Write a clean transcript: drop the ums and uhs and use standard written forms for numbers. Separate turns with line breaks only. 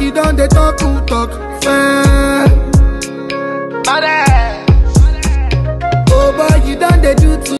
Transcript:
you done the talk, who talk fair. Oh boy, you done the do too